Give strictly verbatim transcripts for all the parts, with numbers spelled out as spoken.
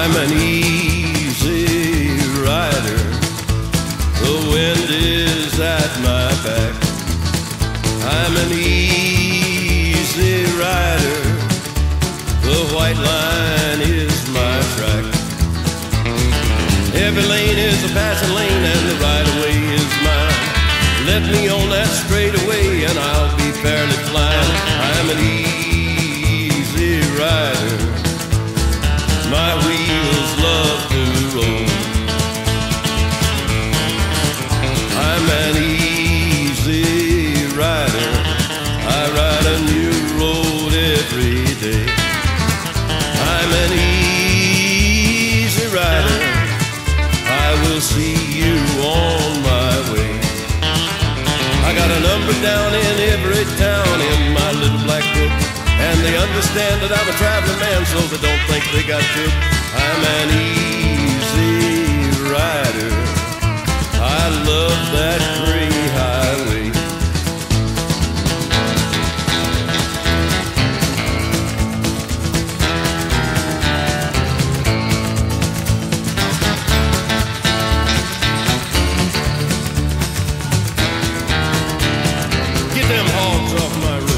I'm an easy rider. The wind is at my back. I'm an easy rider. The white line is my track. Every lane is a passing lane and the right of way is mine. Let me on that straightaway and I'll be fairly flying. I'm an easy rider. My wheels love to roll. I'm an easy rider. I ride a new road every day. I'm an easy rider. I will see you on my way. I got a number down in every town in my little black book, and they understand that I'm a traveling man, so they don't think they got to. I'm an easy rider. I love that gray highway. Get them hogs off my road.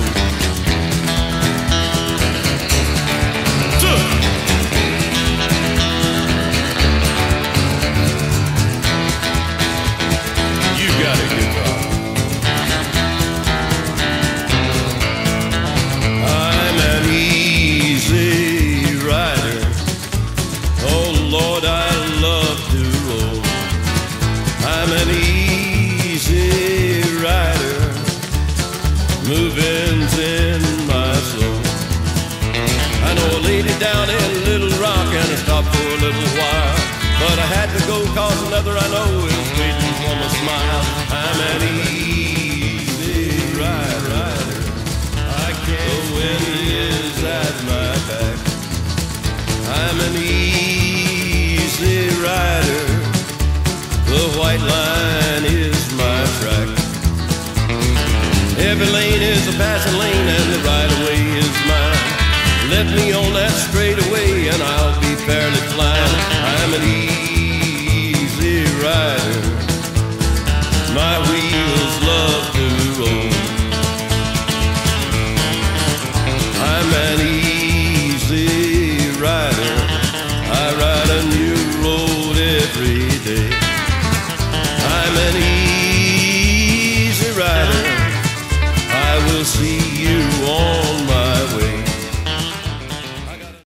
Lord, I love to roll. I'm an easy rider. Moving's in my soul. I know a lady down in Little Rock and I stopped for a little while, but I had to go cause another I know is waiting for my smile. I'm an easy rider. I can't. The wind is at my back. I'm an easy rider. The white line is my track. Every lane is a passing lane and the right of way is mine. Let me on that straightaway